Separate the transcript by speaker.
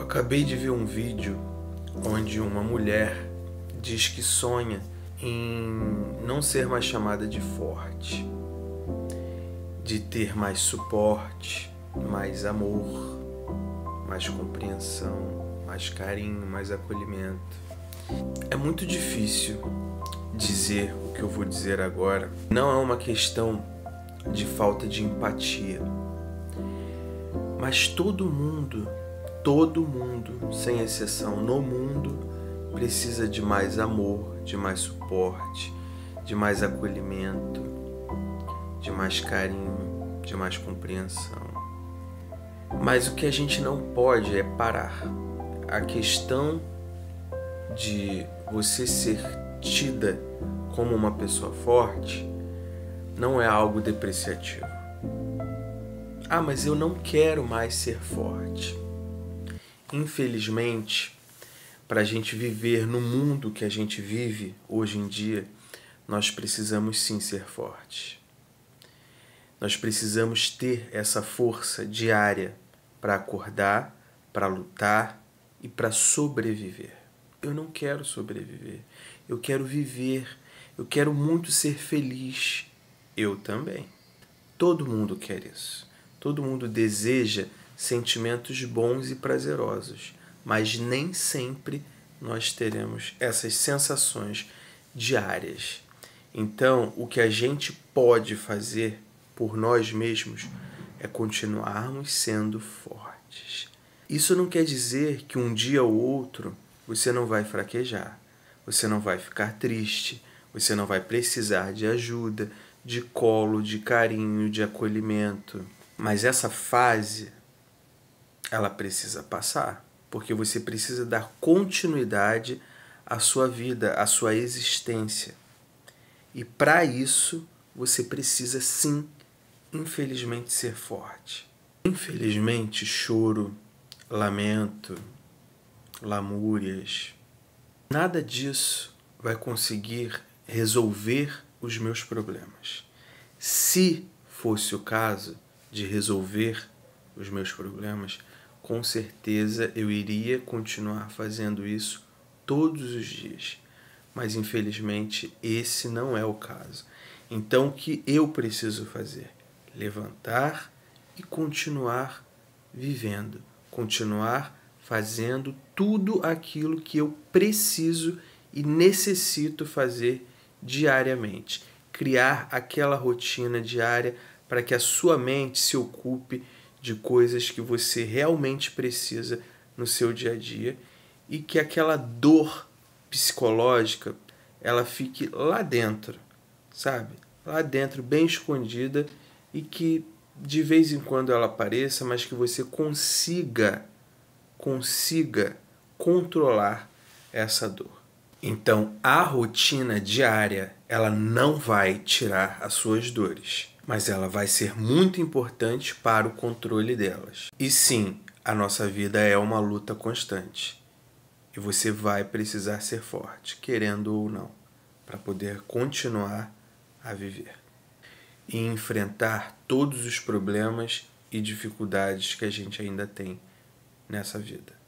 Speaker 1: Acabei de ver um vídeo onde uma mulher diz que sonha em não ser mais chamada de forte, de ter mais suporte, mais amor, mais compreensão, mais carinho, mais acolhimento. É muito difícil dizer o que eu vou dizer agora. Não é uma questão de falta de empatia, mas todo mundo, sem exceção no mundo, precisa de mais amor, de mais suporte, de mais acolhimento, de mais carinho, de mais compreensão. Mas o que a gente não pode é parar. A questão de você ser tida como uma pessoa forte não é algo depreciativo. Ah, mas eu não quero mais ser forte. Infelizmente, para a gente viver no mundo que a gente vive hoje em dia, nós precisamos sim ser fortes. Nós precisamos ter essa força diária para acordar, para lutar e para sobreviver. Eu não quero sobreviver, eu quero viver, eu quero muito ser feliz. Eu também. Todo mundo quer isso. Todo mundo deseja sentimentos bons e prazerosos, mas nem sempre nós teremos essas sensações diárias. Então, o que a gente pode fazer por nós mesmos é continuarmos sendo fortes. Isso não quer dizer que um dia ou outro você não vai fraquejar, você não vai ficar triste, você não vai precisar de ajuda, de colo, de carinho, de acolhimento. Mas essa fase, ela precisa passar, porque você precisa dar continuidade à sua vida, à sua existência. E para isso, você precisa sim, infelizmente, ser forte. Infelizmente, choro, lamento, lamúrias, nada disso vai conseguir resolver os meus problemas. Se fosse o caso de resolver os meus problemas, com certeza eu iria continuar fazendo isso todos os dias. Mas infelizmente esse não é o caso. Então o que eu preciso fazer? Levantar e continuar vivendo, continuar fazendo tudo aquilo que eu preciso e necessito fazer diariamente. Criar aquela rotina diária para que a sua mente se ocupe de coisas que você realmente precisa no seu dia a dia e que aquela dor psicológica ela fique lá dentro, sabe? Lá dentro, bem escondida, e que de vez em quando ela apareça, mas que você consiga controlar essa dor. Então, a rotina diária, ela não vai tirar as suas dores, mas ela vai ser muito importante para o controle delas. E sim, a nossa vida é uma luta constante. E você vai precisar ser forte, querendo ou não, para poder continuar a viver e enfrentar todos os problemas e dificuldades que a gente ainda tem nessa vida.